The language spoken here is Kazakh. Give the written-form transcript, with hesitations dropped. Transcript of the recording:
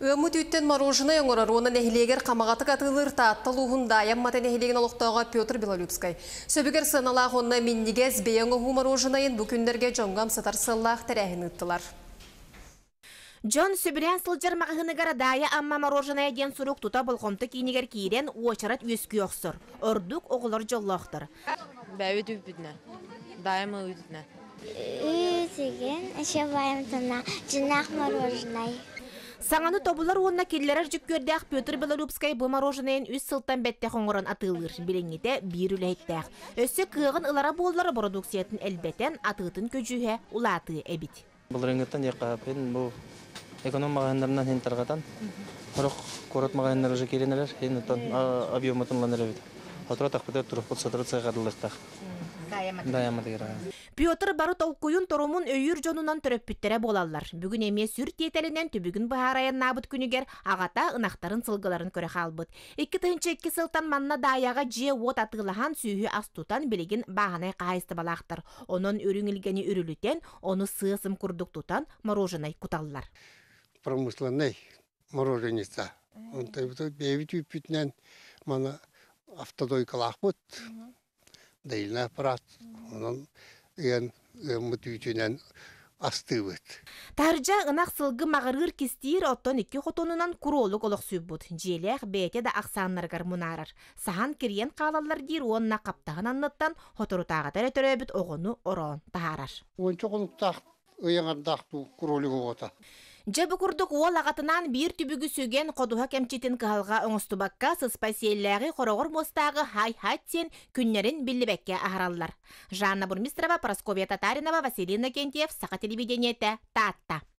Өмүт үттен мороженое оңорор, оны нехилегер камагаты катылыр тааттал уһунда яммата нехилеген олуктоога Петр Белолюбскай. Сөбүгер сыналах онна миннигез бейен оһу мороженыйын бу күндерге жоңгам сатар сыллах терехин ыттылар. Джон сөбірен сылжар мағығынығар дая амма мороженое ден сұруқ тута болғымты кейінігер кейрен уачарат өскі өқсір. Ордук оғылар жоллақтыр. Бәуі дүбідіне, дайымы өйдіне. Өйдеген, әше байымтына, жинақ мороженое. Саңаны тобулар онна келлерер жүк көрдәқ Петр Белолюбскай бұл мороженыйын үз сылтан бәтті қоңырын атылыр. Біліңгеде бір үләйттәқ. Өсі күйіғын ылара боллары продукциятын әлбәтен атығытын көжуге улаты әбіт. Бұл реңгеттен еқапен бұл эконом мағайындарынан хен тарғатан. Құрақ көрет мағайындар уже керенелер, хен объемытын ланыр әбіт. Атыра тақпыда тұрып бұл сатыры цайғадылықтақ. Петр бары толкуйун торумун өйүр жонунан төрөппүттере болаллар. Бүгүн эме сүр тиетелинен түбүгүн бахарайын набыт күнүгер агата ынактарын сылгыларын көрө халбыт. 2 сылтан манна даяга же от атылахан сүйү астутан билигин баганай кайысты балактыр. Онун өрүңүлгени үрүлүтен, оны сыысым курдук тутан мороженое куталлар. Промышленный мороженица. Он бейбит үппүтнен мана автодойкалахбыт. Дейін аппарат, оның ең мүтүйтінен астыбыт. Таржа ынақ сылғы мағырыр кестейір оттон 2 хотонунан куролук олық сүйбіт. Желеғ бәйте да ақсанларғар мұнарыр. Сахан кірген қалалар дейір онына қаптағын анныттан хоторутаға тәрі төрөбіт оғыны орон тағарар. Онча қолықтақ, өйеңардақту куролуғы ота. Жабы күрдік ол ағатынан бір түбігі сөген қодуға кәмчетін қағалға оңыстубаққа сыспайселләғі қорағыр мостағы хай-хаттен күннерін білібәкке ағаралар. Жанна Бурмистрова, Парасковия Татаринова, Василина Кентьев, Сақа телевидениеті, Татта.